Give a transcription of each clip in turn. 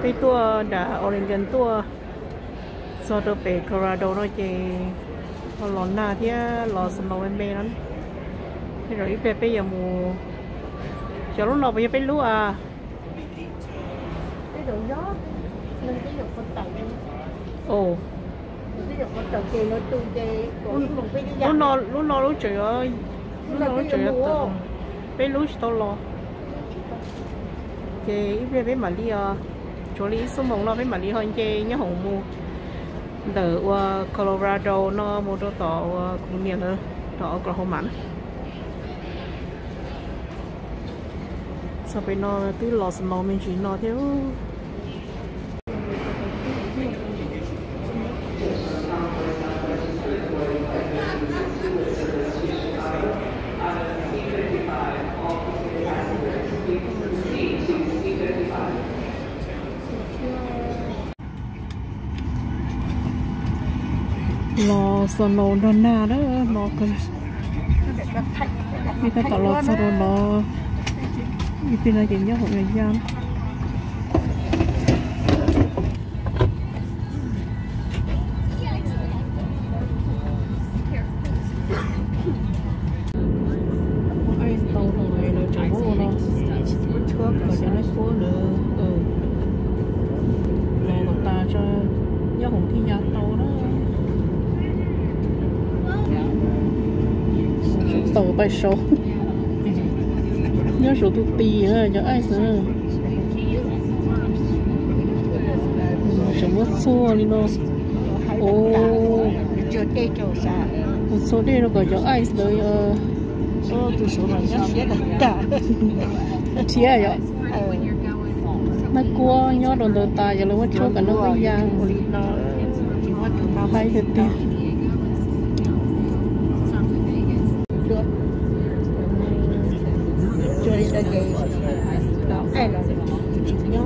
cái tua đã Oregon tua sau đó về Colorado nó chỉ lò na thì lò snow em bé lắm rồi bé bây giờ mùa cho lúc nào bây giờ bé lúa à cái đồ gió nên cái đồ con tàu ồ cái đồ con tàu kia nó tung kia còn lúc bé đi dạo lúc trời ơi lúc trời ơi bé lúa to lò chị bé mà đi chỗ lý số mông nó bé mà đi hơn chị nhớ hồng mua từ Colorado nó mua đồ tỏ cũng nhiều nữa tỏ Oklahoma sau bên nó từ Los Angeles mình chỉ nó theo lò snow nó na đó lò cần người ta tạo lò snow nó như thế này chỉ nhớ hội người dân ai tàu rồi nó chạy vô nó thuốc và cho nó cố nữa lò của ta cho nhớ hội khi nhà tàu đó tàu bay số nhớ số tụt tì rồi cho ai sợ chẳng mất xua đi đâu ô một số đây nó gọi cho ai sợ từ số này nó sẽ là cả chia vậy nó cua nhớ đồn đầu ta giờ nó cho cả nó bây giờ hay thật đi cho nên là cái đó ai là nhớ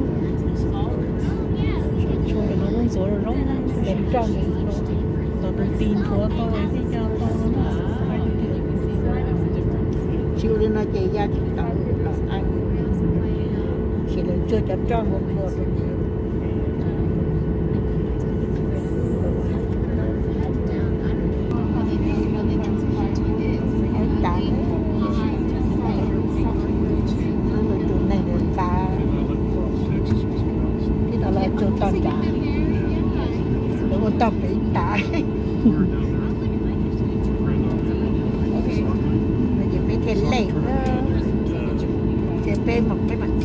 cho cái nó lên số rồi nó đẹp trong tao tự tin của tôi cái cho tôi chiều lên là chạy ra chúng ta là anh chỉ là chưa chặt trong một mùa rồi tập bị tải bây giờ mấy cái lệ đó cái bê một cái mặt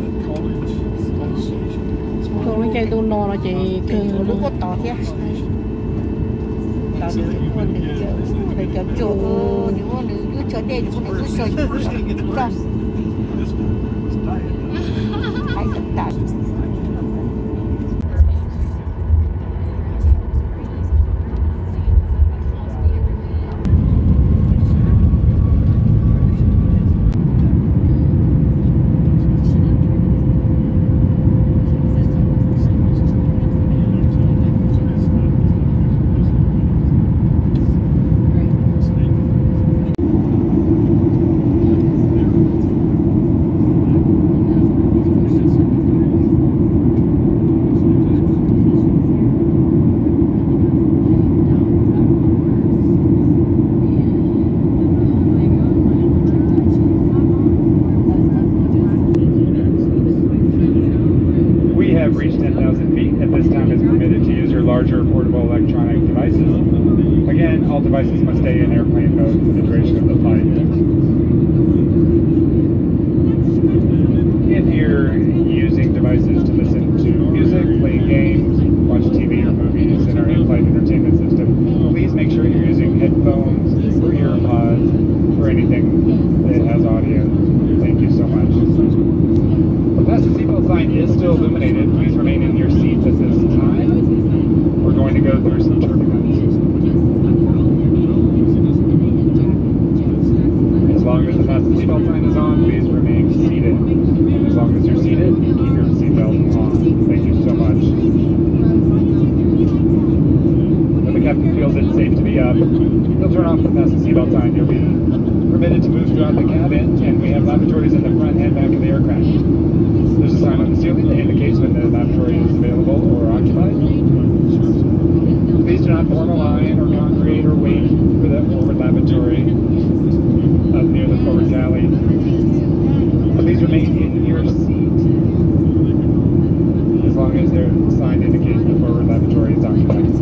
cô nó chơi tu no là chị cứ lúc có tỏ thế tỏ được những con để cho chủ những con nữ cho đây những con nữ soi ra hay tất cả have reached 10,000 feet. At this time, it's permitted to use your larger portable electronic devices. Again, all devices must stay in airplane mode for the duration of the flight. If you're using devices to listen to music, play games, watch TV or movies in our in-flight entertainment system, please make sure you're using headphones or earpods or anything that has audio. Thank you so much. The fasten seatbelt sign is still illuminated. Please remain in your seats at this time. We're going to go through some turbulence. As long as the fasten seatbelt sign is on, please remain seated. As long as you're seated, keep your seatbelt on. Thank you so much. When the captain feels it's safe to be up, he'll turn off the fasten seatbelt sign. You'll be permitted to move throughout the cabin, and we have lavatories in the front and back of the aircraft. There's a sign on the ceiling that indicates when the lavatory is available or occupied. Please do not form a line or congregate or wait for the forward lavatory up near the forward galley. Please remain in your seat as long as their sign indicates the forward lavatory is occupied.